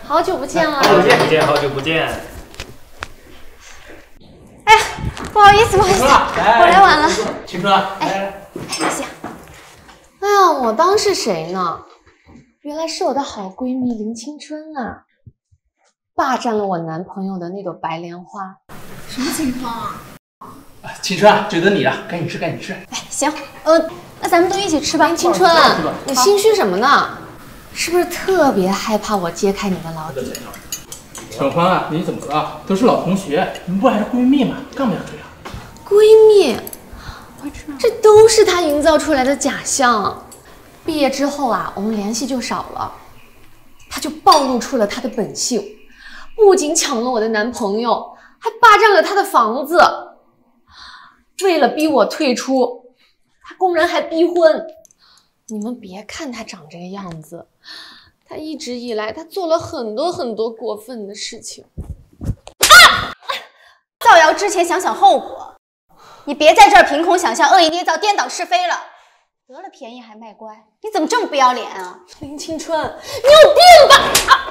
好久不见了！ 好久不见，好久不见。 哎呀，不好意思，不好意思，我来晚了。 青春， 哎，行。哎呀，我当是谁呢？原来是我的好闺蜜林青春啊，霸占了我男朋友的那朵白莲花。 什么情况啊？ 青春啊，就等你了，赶紧吃，赶紧吃。 哎，行，那咱们都一起吃吧。林青春，你心虚什么呢？是不是特别害怕我揭开你的老底？ 小欢啊，你怎么了？都是老同学，你们不还是闺蜜吗？干嘛要这样？ 闺蜜，这都是他营造出来的假象。毕业之后啊，我们联系就少了，他就暴露出了他的本性，不仅抢了我的男朋友，还霸占了他的房子。为了逼我退出，他公然还逼婚。你们别看他长这个样子，他一直以来他做了很多过分的事情。 造谣之前想想后果，你别在这儿凭空想象、恶意捏造、颠倒是非了。得了便宜还卖乖，你怎么这么不要脸啊？ 林青春，你有病吧！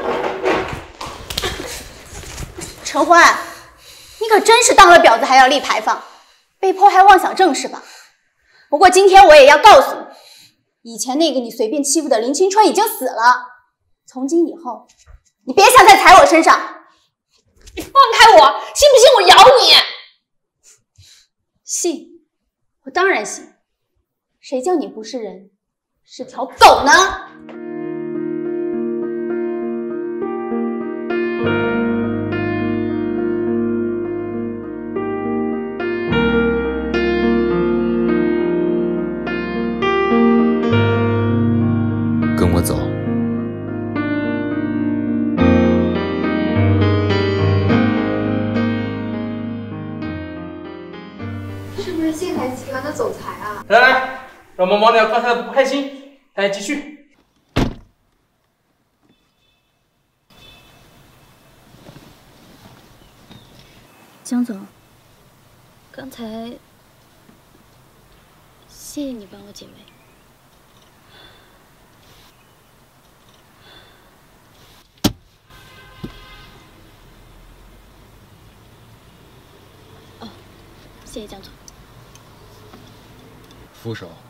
陈欢，你可真是当了婊子还要立牌坊，被迫害妄想症是吧？不过今天我也要告诉你，以前那个你随便欺负的林青春已经死了，从今以后，你别想再踩我身上。 你放开我，信不信我咬你？ 信，我当然信。谁叫你不是人，是条狗呢？ 跟我走。 是不是信海集团的总裁啊？ 来，让我们忘掉刚才的不开心，来继续。 江总，刚才谢谢你帮我解围。哦，谢谢江总。 副手。